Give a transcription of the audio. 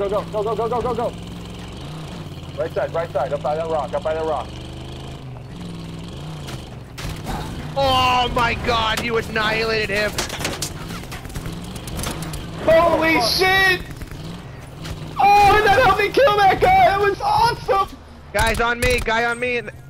go, go, go, go, go, go, go, go. Right side, up by that rock, up by that rock. Oh my god, you annihilated him! Holy shit! Oh, and that helped me kill that guy! That was awesome! Guy on me!